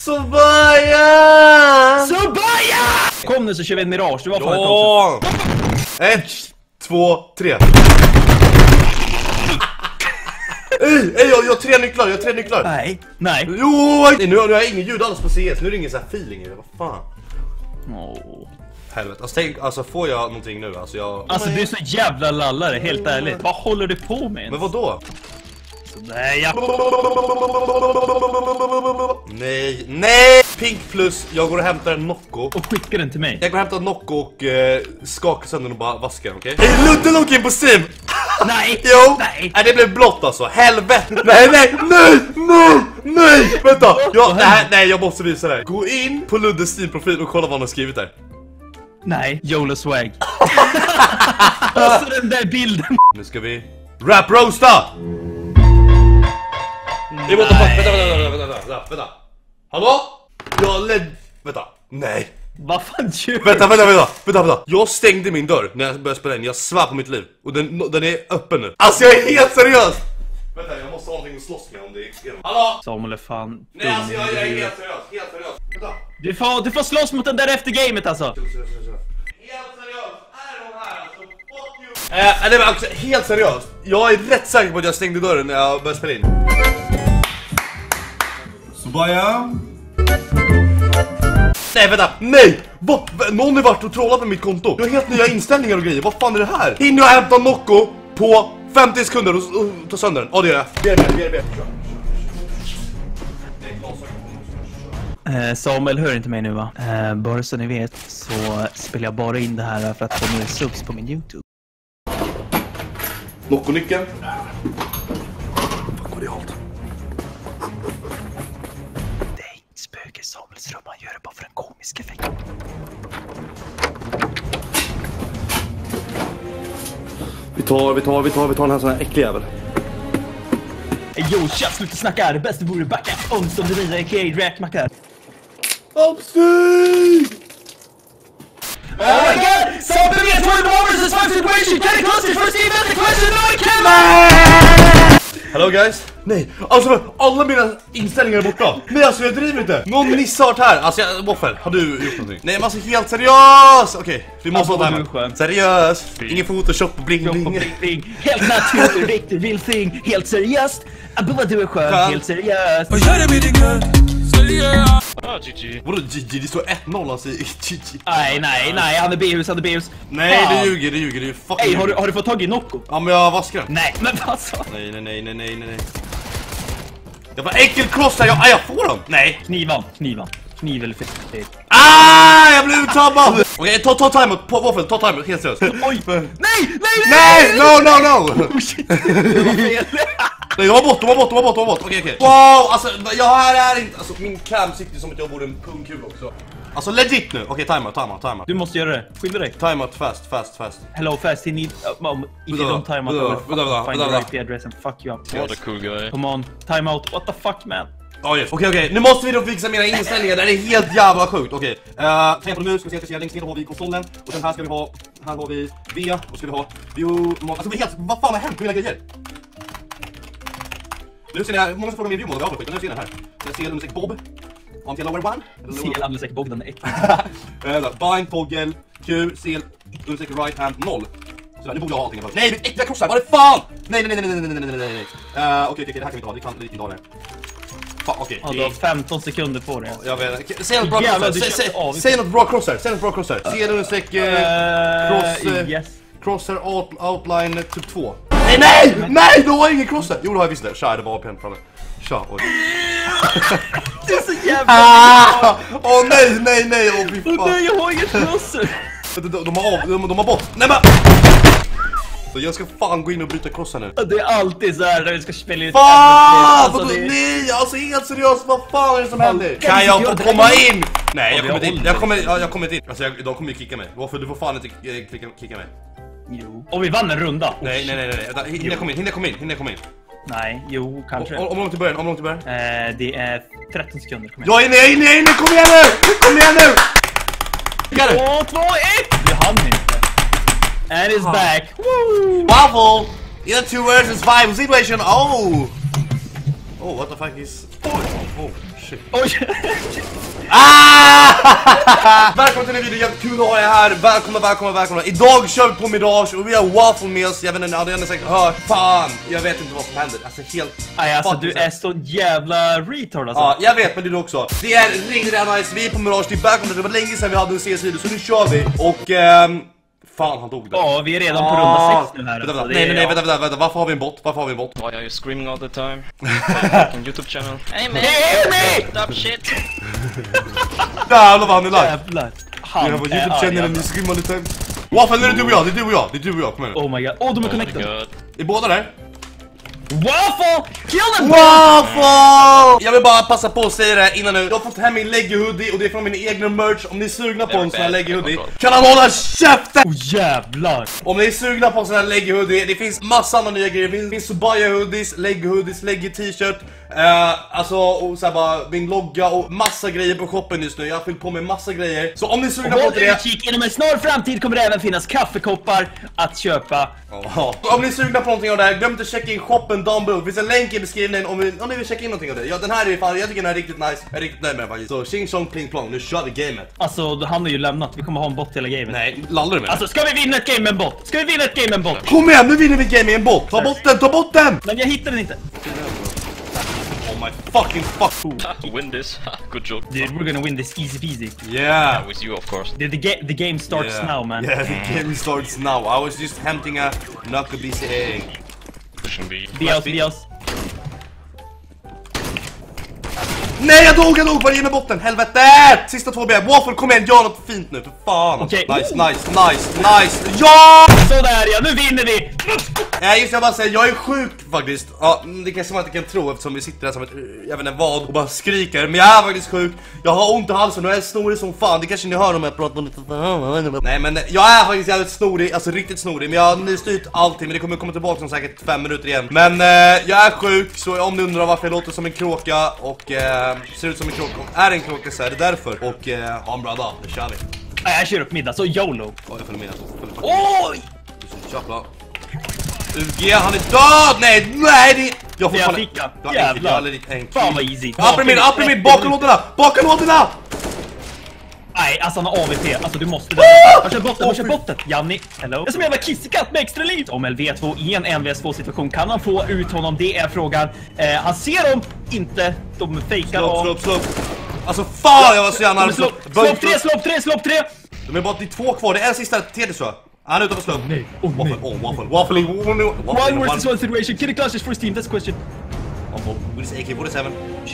Sobaya! Kom nu så kör vi en Mirage, du var fan Ja! 1, 2, 3. Jag har 3 nycklar, Nej. Jo, nu har jag ingen ljud alls på CS. Nu ringer så här feeling i det, vad fan. Helvete, alltså får jag någonting nu? Alltså du är så jävla lallare, helt ärligt. Vad håller du på med? Men vad då? Nej! Pink plus, jag går och hämtar en Nocco. Och skickar den till mig. Jag går och hämtar en Nocco och skakar sönder och bara vaskar den, okej? Hej, Ludde login på Steam! Nej! Jo! Nej! Det blev blått alltså, helvete! Nej! Vänta! Jag måste visa det här. Gå in på Luddes Steam-profil och kolla vad han har skrivit där. Nej, YOLO swag. Alltså den där bilden. Nu ska vi rap roasta! Vänta. Hallå? Vänta. Nej. Vad fan gör du? Vänta. Jag stängde min dörr när jag började spela in. Jag svär på mitt liv. Och den är öppen nu. Alltså jag är helt seriös. Vänta, jag måste ha någonting att slåss med om det är extremt. Hallå? Samuel är fan. Nej, alltså jag är helt seriös. Vänta. Du får slåss mot den där efter gamet alltså. Helt seriös. Är de här alltså? Fuck you. Nej men alltså, helt seriöst. Jag är rätt säker på att jag stängde dörren när jag började spela in. Sobaya. Nej vänta, nej! Någon har varit och trollat med mitt konto. Jag har helt nya inställningar och grejer, vad fan är det här? Hinner jag hämta Nocco på 50 sekunder och ta sönder den? Ja det gör jag. Det är Samuel hör inte mig nu va? Bara så ni vet så spelar jag bara in det här för att få mer subs på min YouTube. Nocco-nyckeln. Fuck vad det är halt. Spöke Samuels rum, han gör det bara för en komisk effekt. Vi tar den här sån här äcklig jävel. Jo, tja, sluta snacka, det bästa vore backa om som det nya a.k.a. räkmackar. Uppstig! Oh my god! Something is one more versus one situation! Get it closer first event, the question no camera! Hello guys! Nej, alltså alla mina inställningar är borta. Nej alltså jag driver inte. Någon nissart här. Alltså Waffel, har du gjort någonting? Nej men alltså helt seriös. Okej, vi måste ha det här. Seriös. Ingen Photoshop och bling. Helt naturligt, riktigt real thing. Helt seriöst. Abba du är skön. Helt seriöst. Vad gör det med din gör? Seriöst. GG. Vadå GG? Det står 1-0 alltså i GG. Nej, han är B-hus. Nej, det ljuger, det är ju fucking. Ey, har du fått tag i Nocco? Ja, men jag vaskar den. Nej, men vad så? Nej. Jag var enkel cross här, jag får dem. Nej. Kniv eller fisk. Jag blev uttabbad. Okej, ta timeout på Waffel, ta timeout, helt seriöst. Oj. Nej, no. Shit, det var fel. Nej, de var bort. Okej. Wow, alltså jag här är inte, alltså min cam sitter som att jag borde en pungkul också. Alltså legit nu. Okej, timeout. Du måste göra det. Skynda dig. Timeout fast. Hello fast, he need if you don't time out, I will find the IP address and fuck you up. What a cool guy. Come on, time out. What the fuck man? Okej. Nu måste vi då fixa mina inställningar. Det är helt jävla sjukt. Okej. Tänk på mus, ska vi se längst ner har vi konsolen och sen här har vi V och ska vi ha alltså vi helt vad fan har hänt med mina grejer? Nu ser ni många som frågar min viewmode och nu ser ni här. Jag ser musik Bob. On till lower one. Ser musik Bob den är äcklig. Bind toggle Q C musik right hand 0. Så nu borde jag ha allting först. Nej, det äckliga krossar. Vad är det fan? Nej. Okej, det här kan vi inte ha. Det kan lite idag det. Okej. Ja, du har 15 sekunder på det. Jag vet. Säg något bra crosser. Säg något bra crosser. Se nu musik crosser outline typ 2. Nej, då har jag ingen crosser. Jo, då har jag visst det. Tja, det var pen framme. Tja, oj. Det är så jävla åh nej, åh fy fan. Nej, jag har ingen crosser. De har bort. Nej men. Så jag ska fan gå in och byta crosser nu. Det är alltid så här när vi ska spela ut. Fan! Nej, alltså helt seriöst, vad fan är det som händer? Kan jag få komma in? Nej, jag kommer inte in. Alltså de kommer ju kicka mig. Varför du får fan inte kicka mig? Jo. Och vi vann en runda. Nej. Hinner jag komma in? Nej, jo, kanske. Om långt i början, det är 13 sekunder. Jag är inne, kom igen nu! 2, 1! Vi hann inte. And he's back. Woo! Waffle! In a 2 versus 5 situation. Oh, what the fuck is... Oh, shit. Oj! Välkommen till en video, jävligt kul att ha er här. Välkomna. Idag kör vi på Mirage och vi har Waffle med oss. Jag vet inte, hade ni säkert hört. Fan, jag vet inte vad som händer. Alltså helt... Nej, alltså du är så jävla retard alltså. Ja, jag vet, men det är du också. Det är riktigt nice, vi är på Mirage, det är välkommen. Det var länge sedan vi hade en CS-video, så nu kör vi. Och fan, han dog där. Ja, vi är redan på runda 6 nu här. Vänta, nej, vänta. Varför har vi en bot? Why are you screaming all the time? On YouTube channel. Hey man! Hey! Stop shit! Jävlar vad han är live. Jävlar. Jag har på YouTube-channelen, ni screamar lite. Waffle, nu är det du och jag, det är du och jag, kom igen. Oh my god, de är connected. Är båda där? Waffle! Kill them! Waffle! Jag vill bara passa på att säga det innan nu. Jag har fått hem min Leggy hoodie och det är från min egna merch. Om ni är sugna på en sån här Leggy hoodie, kan han hålla käften? Oh jävlar! Om ni är sugna på en sån här Leggy hoodie, det finns massa andra nya grejer. Det finns Subaya hoodies, Leggy t-shirt. Alltså, och så här bara min logga och massa grejer på shoppen just nu. Jag har fyllt på med massa grejer. Så om ni är sugna på det... utkik, inom en snar framtid kommer det även finnas kaffekoppar att köpa. Om ni är sugna på någonting av det här, glöm inte att checka in shoppen down below. Det finns en länk i beskrivningen om ni vill checka in någonting av det. Ja, den här är fan, jag tycker den är riktigt nice. Jag är riktigt nöjd med den faktiskt. Så ching chong pling plong, nu kör vi gamet. Alltså, han har ju lämnat. Vi kommer ha en bot hela gamet. Nej, lallar du med? Alltså, ska vi vinna ett game med en bot? Kom igen, nu vinner vi game med en bot. Ta bort den! Men jag hittar den inte. Oh my fucking fuck. Win this. Good job. Dude, we're gonna win this easy peasy. Yeah. With you, of course. Dude, the game starts now, man. Yeah, the game starts now. I was just hämting a Nuckabisi egg. Pushing B. Be oss. Nej, jag dog, bara ge mig botten, helvete! Sista 2 B, Waffle, kom igen, gör något fint nu, för fan. Okej. Nice. Ja! Sådär ja, nu vinner vi! Just jag bara säga, jag är sjuk faktiskt. Ja, det kanske man inte kan tro eftersom vi sitter där som ett, jag vet inte vad, och bara skriker. Men jag är faktiskt sjuk, jag har ont i halsen och jag är snorig som fan. Det kanske ni hör om jag pratar lite. Nej men jag är faktiskt jävligt snorig, alltså riktigt snorig. Men jag har nystyrt allting, men det kommer komma tillbaka om säkert 5 minuter igen. Men jag är sjuk, så om ni undrar varför jag låter som en kråka och ser ut som en kråka och är en kråka, så är det därför. Och ha en bra dag, nu kör vi. Jag kör upp middag, så YOLO. Jag följer med. Oj! Köpla. UG, han är död! Nej, det... Jag får Jag fick han. Jävlar. Fan vad easy. Up i mid, bakom lådorna! Nej, alltså han har AVP. Alltså du måste dö. Han kör botten. Janni, hello. Det är som en jävla kissekatt med extra liv. Om LV2 i en NVS2 situation kan han få ut honom, det är frågan. Han ser dem inte. De fejkar. Slå. Alltså fan, jag var så gärna. Slopp 3. De är bara 2 kvar, det är en sista TD så. Han är ute på slump. Nej. Waffle. One versus one situation. Can it clash this first team? That's question. With his AK-47.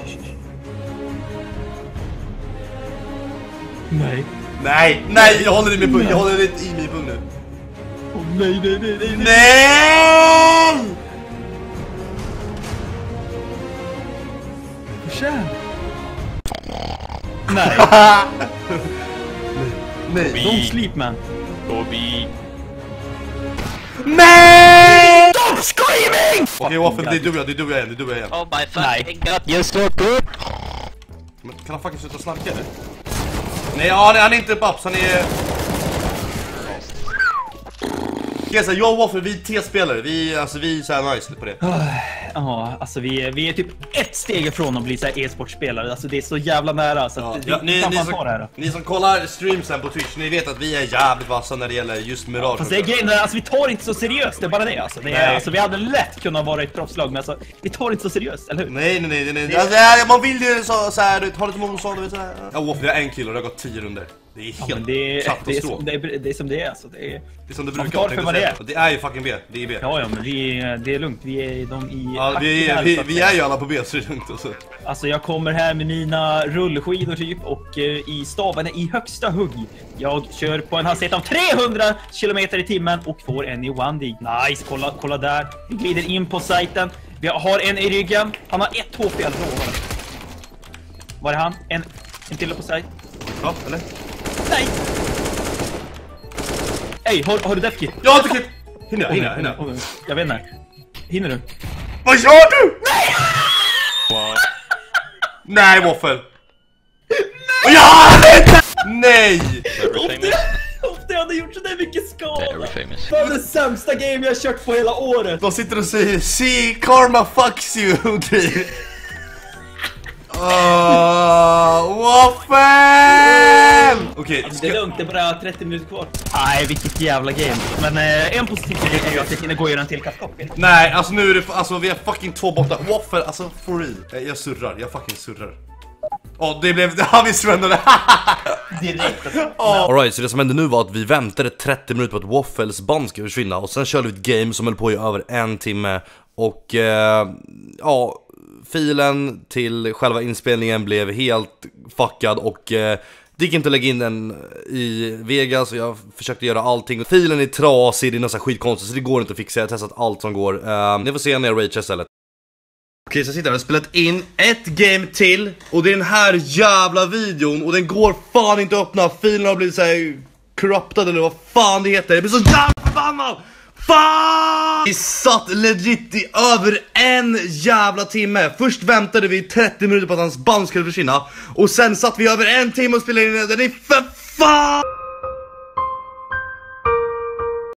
Nej, jag håller i min pung. Jag håller lite i min pung nu. Nej! Nej. Don't sleep, man. Go B. Nej! Stop screaming! Okej, Waffle, det är du igen. Oh my fucking god, you're so good! Men kan han fucking sluta snarka eller? Nej, han är inte paps, han är... Jag och Waffle, vi är T-spelare, vi är såhär nice på det. Ja, alltså vi är typ ett steg ifrån att bli såhär e-sportspelare. Alltså det är så jävla nära så att ni som kollar streamsen på Twitch, ni vet att vi är jävligt vassa när det gäller just Mirage. Fast det är grejen, alltså vi tar inte så seriöst, det är bara det alltså. Alltså vi hade lätt kunnat vara ett proffslag, men alltså vi tar inte så seriöst, eller hur? Nej. Alltså, man vill ju såhär, ha lite motstånd, vet såhär. Ja, Waffle, jag är 1 kilo och det har gått 10 runder. Det är helt katastrof. Det är som det är alltså. Det är som det brukar vara. för vad det är. Det är ju fucking B, det är B. Ja, men det är lugnt. Vi är de i... Ja, vi är ju alla på B, så det är lugnt också. Alltså jag kommer här med mina rullskidor typ och i stavarna i högsta hugg. Jag kör på en hastighet av 300 km i timmen och får en i one dig. Nice, kolla där. Vi glider in på sajten. Vi har en i ryggen. Han har 1 HP, jag lovar. Var är han? En till på sajt. Ja, eller? Nej! Ey, har du deathkit? Jag har inte kit! Hinner. Jag vet inte. Hinner du? Vad gör du? Nej! Wow. Nej, Waffle! Nej! Om det hade gjort så där mycket skada. Very famous. Det var det sämsta game jag kört på hela året. De sitter och säger, see, karma fucks you. Waffel! Okej, Det är lugnt, det är bara 30 minuter kvar. Nej, vilket jävla game. Men en positiv grej är ju att jag hinner gå igenom en till kaffekopp. nej, alltså nu är det, alltså vi har fucking 2 borta. Waffel, alltså for real. Jag surrar, jag fucking surrar. Det blev, vi surrade. Direkt. Alright, så det som hände nu var att vi väntade 30 minuter på att Waffles band ska försvinna. Och sen körde vi ett game som höll på i över 1 timme. Och filen till själva inspelningen blev helt fuckad. Och det gick inte att lägga in den i Vegas. Och jag försökte göra allting. Filen är trasig, det är något så här skitkonstigt, så det går inte att fixa. Jag har testat allt som går. Ni får se när jag ragear istället. Okej, så jag sitter här och spelat in ett game till. Och det är den här jävla videon. Och den går fan inte att öppna. Filen har blivit såhär corrupted eller vad fan det heter. Jag blir så jävla förbannad. Fan! Vi satt legit i över 1 jävla timme. Först väntade vi 30 minuter på att hans band skulle försvinna. Och sen satt vi över 1 timme och spelade in den. Den är för fan!